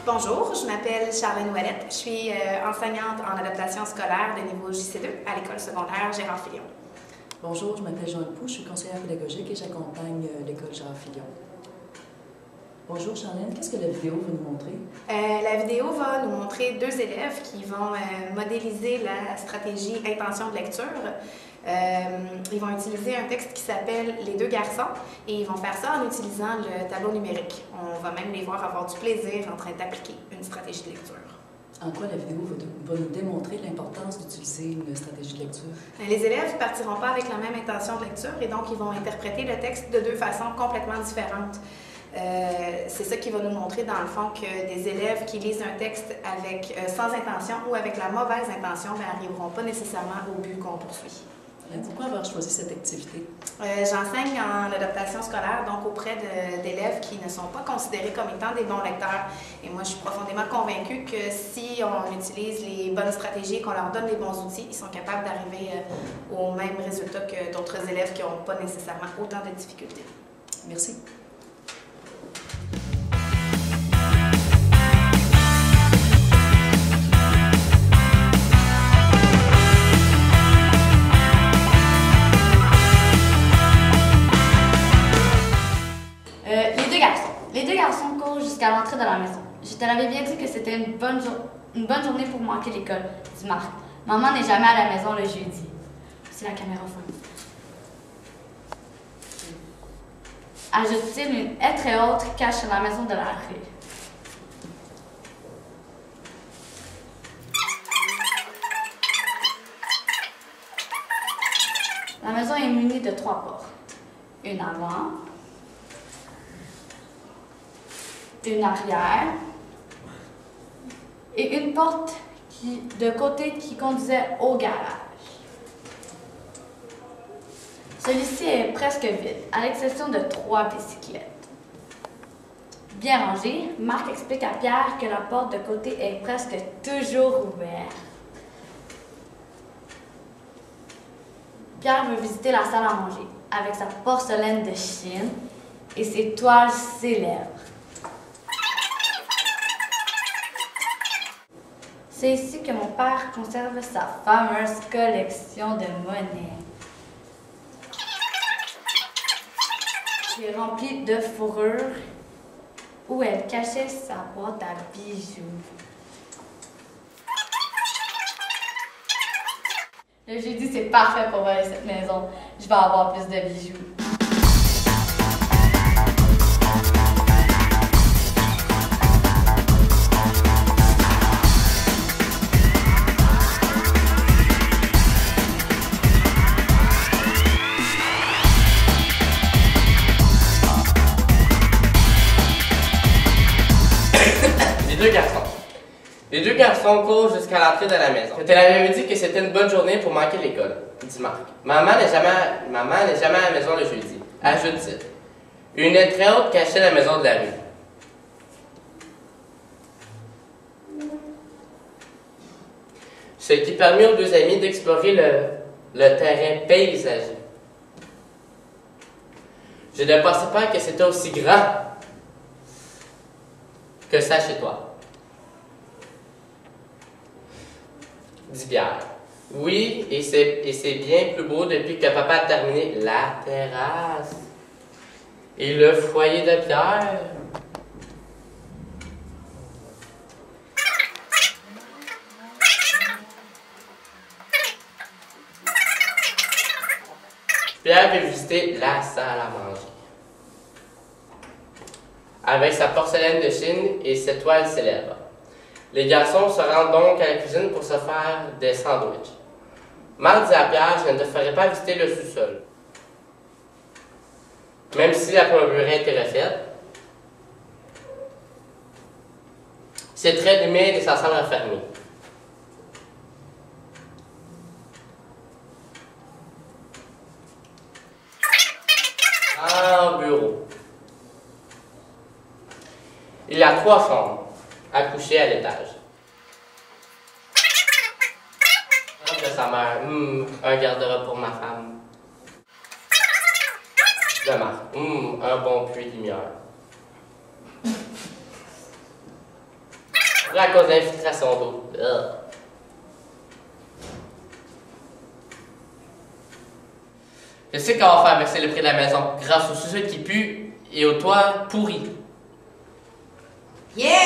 Bonjour, je m'appelle Charlène Ouellette. Je suis enseignante en adaptation scolaire de niveau JC2 à l'école secondaire Gérard Filion. Bonjour, je m'appelle Joanne Pou, je suis conseillère pédagogique et j'accompagne l'école Gérard Filion. Bonjour Charlène, qu'est-ce que la vidéo va nous montrer? La vidéo va nous montrer deux élèves qui vont modéliser la stratégie intention de lecture. Ils vont utiliser un texte qui s'appelle « Les deux garçons » et ils vont faire ça en utilisant le tableau numérique. On va même les voir avoir du plaisir en train d'appliquer une stratégie de lecture. En quoi la vidéo va nous démontrer l'importance d'utiliser une stratégie de lecture? Les élèves ne partiront pas avec la même intention de lecture et donc ils vont interpréter le texte de deux façons complètement différentes. C'est ça qui va nous montrer dans le fond que des élèves qui lisent un texte avec, sans intention ou avec la mauvaise intention n'arriveront pas nécessairement au but qu'on poursuit. Pourquoi avoir choisi cette activité? J'enseigne en adaptation scolaire, donc auprès d'élèves qui ne sont pas considérés comme étant des bons lecteurs. Et moi, je suis profondément convaincue que si on utilise les bonnes stratégies, qu'on leur donne les bons outils, ils sont capables d'arriver au même résultat que d'autres élèves qui n'ont pas nécessairement autant de difficultés. Merci. Les deux garçons courent jusqu'à l'entrée de la maison. Je te l'avais bien dit que c'était une bonne journée pour manquer l'école, dit Marc. Maman n'est jamais à la maison le jeudi. C'est la caméra phone. Ajoute-t-il, une haie très haute cache la maison de la rue. La maison est munie de 3 portes. Une avant, une arrière et une porte de côté qui conduisait au garage. Celui-ci est presque vide, à l'exception de 3 bicyclettes. Bien rangé, Marc explique à Pierre que la porte de côté est presque toujours ouverte. Pierre veut visiter la salle à manger avec sa porcelaine de Chine et ses toiles célèbres. C'est ici que mon père conserve sa fameuse collection de monnaies, qui est remplie de fourrure, où elle cachait sa boîte à bijoux. Le jeudi, c'est parfait pour voler cette maison. Je vais avoir plus de bijoux. Les deux garçons courent jusqu'à l'entrée de la maison. Je te l'avais dit que c'était une bonne journée pour manquer l'école, dit Marc. Maman n'est jamais à la maison le jeudi, ajoute-t-il. Une haie très haute cachait la maison de la rue. Ce qui permit aux deux amis d'explorer le terrain paysager. Je ne pensais pas que c'était aussi grand que ça chez toi, dit Pierre. Oui, et c'est bien plus beau depuis que papa a terminé la terrasse et le foyer de Pierre. Pierre veut visiter la salle à manger avec sa porcelaine de Chine et ses toiles célèbres. Les garçons se rendent donc à la cuisine pour se faire des sandwichs. Marc dit à Pierre, je ne te ferai pas visiter le sous-sol. Même si la plomberie était refaite, c'est très humide et ça semble refermé. Un bureau. Il y a 3 chambres à coucher à l'étage. De sa mère, un garde-robe pour ma femme. De Marc, un bon puits de lumière. souffrait à cause d'infiltration d'eau. Je sais qu'on va faire baisser le prix de la maison grâce au sous-sol qui pue et au toit pourri. Yeah!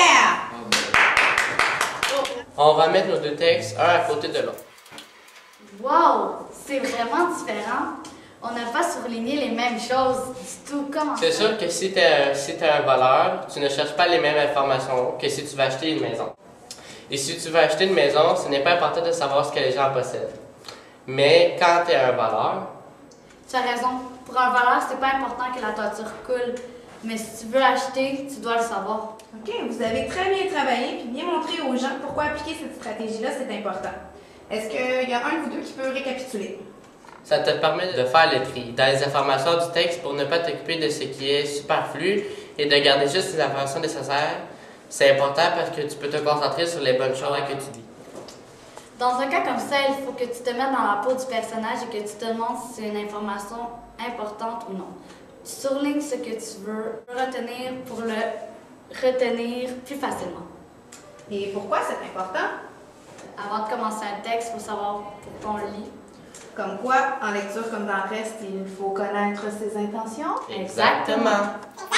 On va mettre nos deux textes un à côté de l'autre. Wow! C'est vraiment différent. On n'a pas surligné les mêmes choses du tout. Comment C'est ça? sûr que si t'es un voleur, tu ne cherches pas les mêmes informations que si tu vas acheter une maison. Et si tu veux acheter une maison, ce n'est pas important de savoir ce que les gens possèdent. Mais quand tu es un voleur, Tu as raison. Pour un voleur, c'est pas important que la toiture coule. Mais si tu veux acheter, tu dois le savoir. OK, vous avez très bien travaillé puis bien montré aux gens pourquoi appliquer cette stratégie-là, c'est important. Est-ce qu'il y a un de vous deux qui peut récapituler? ça te permet de faire le tri dans les informations du texte pour ne pas t'occuper de ce qui est superflu et de garder juste les informations nécessaires. C'est important parce que tu peux te concentrer sur les bonnes choses que tu dis. Dans un cas comme ça, il faut que tu te mettes dans la peau du personnage et que tu te demandes si c'est une information importante ou non. Tu surlignes ce que tu veux retenir pour le retenir plus facilement. Et pourquoi c'est important? Avant de commencer un texte, il faut savoir pourquoi on le lit. Comme quoi, en lecture comme dans le reste, il faut connaître ses intentions. Exactement.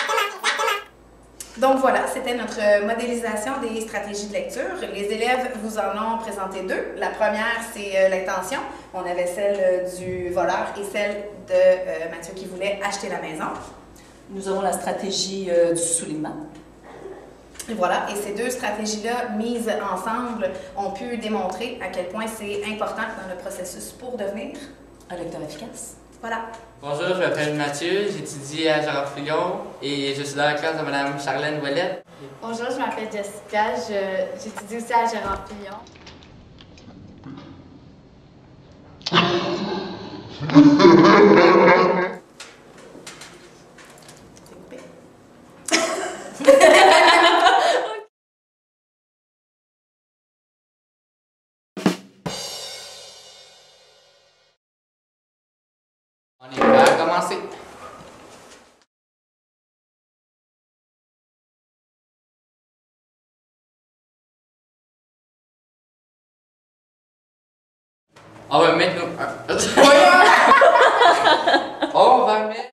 Donc voilà, c'était notre modélisation des stratégies de lecture. Les élèves vous en ont présenté deux. La première, c'est l'intention. On avait celle du voleur et celle de Mathieu qui voulait acheter la maison. Nous avons la stratégie du soulignement. Et voilà, et ces deux stratégies-là, mises ensemble, ont pu démontrer à quel point c'est important dans le processus pour devenir Un lecteur efficace. Voilà. Bonjour, je m'appelle Mathieu, j'étudie à Gérard-Fillon et je suis dans la classe de Mme Charlène Ouellette. Bonjour, je m'appelle Jessica, j'étudie aussi à Gérard-Fillon. On est prêt à commencer. On va mettre nos... On va mettre...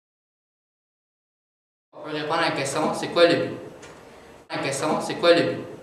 On peut répondre à la question, c'est quoi le but? La question, c'est quoi le but?